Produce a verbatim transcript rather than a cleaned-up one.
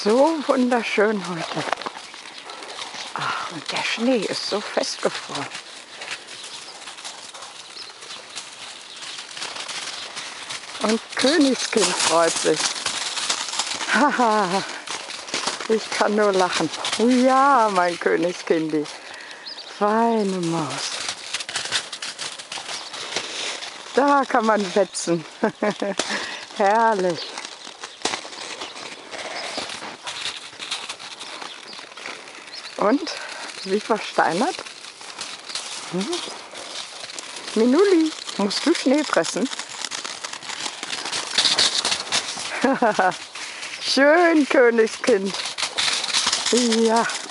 so wunderschön heute. Ach, und der Schnee ist so festgefroren. Und Königskind freut sich. Haha, ich kann nur lachen. Ja, mein Königskindi, feine Maus. Da kann man wetzen. Herrlich. Und, wie versteinert? Hm? Minuli, musst du Schnee fressen? Schön, Königskind. Ja.